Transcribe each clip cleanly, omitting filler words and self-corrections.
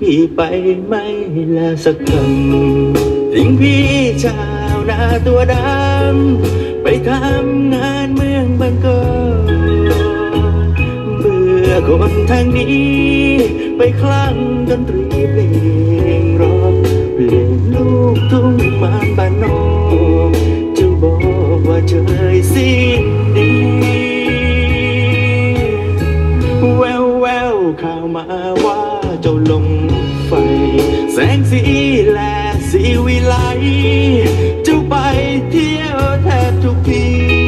พี่ไปไม่ละสักคำทิ้งพี่ชาวนาตัวดำไปทำงานเมืองบ้านเกิดเบื่อคนทางนี้ไปคลั่งดนตรีเพลงร็อกเพลงลูกทุ่งมานบ้านนอกจะบอกว่าเฉยสิ้นดีแววแววข่าวมาว่าเจ้าลงไฟแสงสีและสีวิไลเจ้าไปเที่ยวแทบทุกที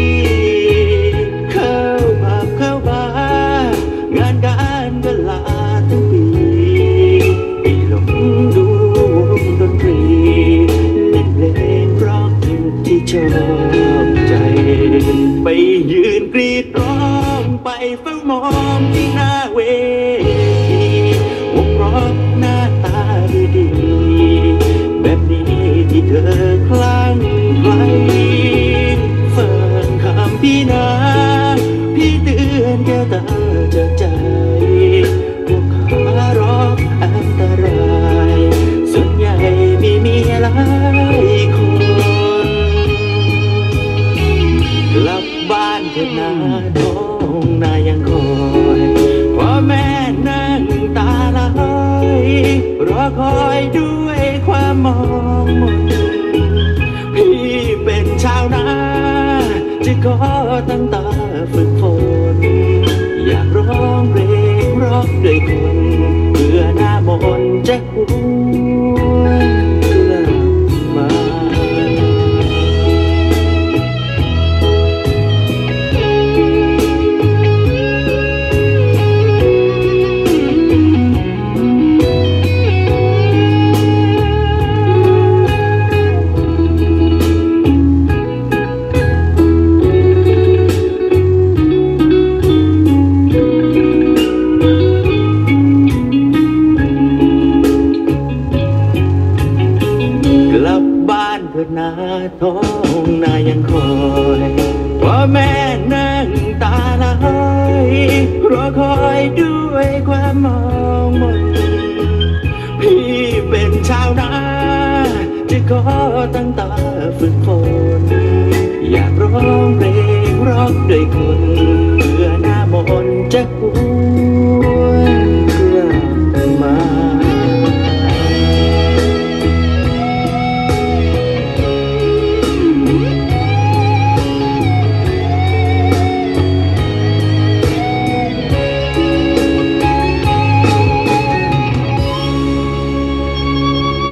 เข้าผับเข้าบาร์งานการก็ลาทั้งปีไปหลงดูวงดนตรีเล่นเพลงร็อกที่ชอบใจไปยืนกรีดร้องไปเฝ้ามองที่หน้าเวทีวงร็อกหน้าตาดีๆแบบนี้ที่เธอคลั่งไคล้เฟิร์นคำพี่นาพี่เตือนแก้วตาจากใจพวกขาร็อกอันตรายส่วนใหญ่มีเมียหลายคนกลับบ้านเถิดนาท้องนายังคอยพ่อแม่นั่งตาลายรอคอยด้วยความมองมนพี่เป็นชาวนาจะขอตั้งตาฝึกฝนอยากร้องเพลงร็อกด้วยคนเพื่อหน้ามนจะหวนกลับมา ถิดนาท้องนายังคอยพ่อแม่นั่งตาลายรอคอยด้วยความมองมนพี่เป็นชาวนาจะขอตั้งตาฝึกฝน